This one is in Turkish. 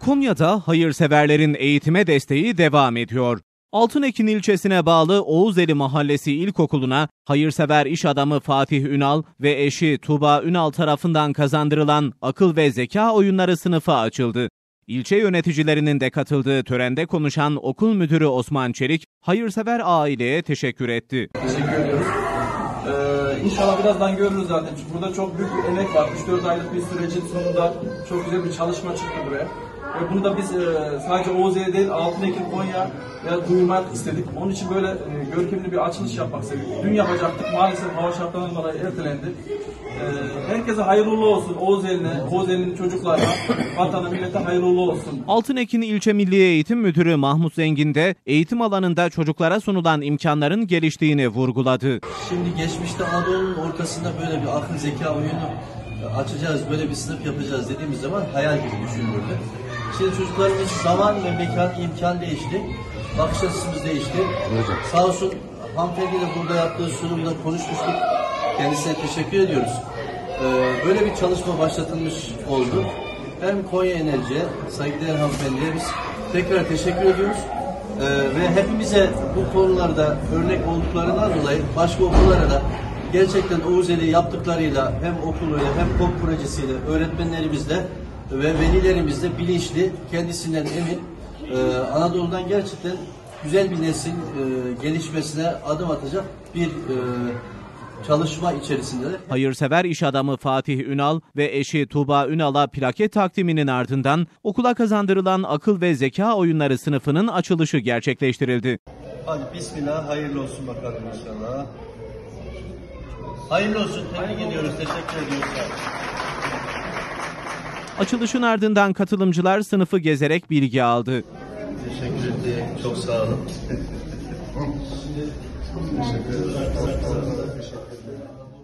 Konya'da hayırseverlerin eğitime desteği devam ediyor. Altınekin ilçesine bağlı Oğuzeli Mahallesi İlkokulu'na hayırsever iş adamı Fatih Ünal ve eşi Tuğba Ünal tarafından kazandırılan akıl ve zeka oyunları sınıfı açıldı. İlçe yöneticilerinin de katıldığı törende konuşan okul müdürü Osman Çelik, hayırsever aileye teşekkür etti. Teşekkür ediyoruz. İnşallah birazdan görürüz zaten. Çünkü burada çok büyük bir emek var. 3-4 aylık bir sürecin sonunda çok güzel bir çalışma çıktı buraya. Ve bunu da biz sadece Oğuzeli değil, Altınekin, Konya'ya duyurmak istedik. Onun için böyle görkemli bir açılış yapmak istedik. Dün yapacaktık. Maalesef hava şartlarından dolayı ertelendi. Herkese hayırlı olsun. Oğuzeli'nin çocuklarına, vatana, millete hayırlı olsun. Altınekin İlçe Milli Eğitim Müdürü Mahmut Zengin de eğitim alanında çocuklara sunulan imkanların geliştiğini vurguladı. Şimdi geçmişte Anadolu'nun ortasında böyle bir akıl zeka oyunu açacağız, böyle bir sınıf yapacağız dediğimiz zaman hayal gibi düşünülürdü. Şimdi çocuklarımız zaman ve mekan, imkan değişti. Bakış açımız değişti. Sağ olsun hanımefendiyle burada yaptığı sunumda konuşmuştuk. Kendisine teşekkür ediyoruz. Böyle bir çalışma başlatılmış oldu. Hem Konya Enerji'ye, saygıdeğer hanımefendiye biz tekrar teşekkür ediyoruz. Ve hepimize bu konularda örnek olduklarından dolayı başka okullara da gerçekten Oğuzeli yaptıklarıyla hem okuluyla hem KOK projesiyle öğretmenlerimizle ve velilerimizle bilinçli, kendisinden emin, Anadolu'dan gerçekten güzel bir nesil gelişmesine adım atacak bir çalışma içerisinde. Hayırsever iş adamı Fatih Ünal ve eşi Tuğba Ünal'a plaket takdiminin ardından okula kazandırılan akıl ve zeka oyunları sınıfının açılışı gerçekleştirildi. Hadi bismillah, hayırlı olsun bakalım inşallah. Hayırlı olsun, tebrik ediyoruz, teşekkür ediyoruz. Açılışın ardından katılımcılar sınıfı gezerek bilgi aldı. Teşekkür ederim, çok sağ olun. Teşekkür ederim.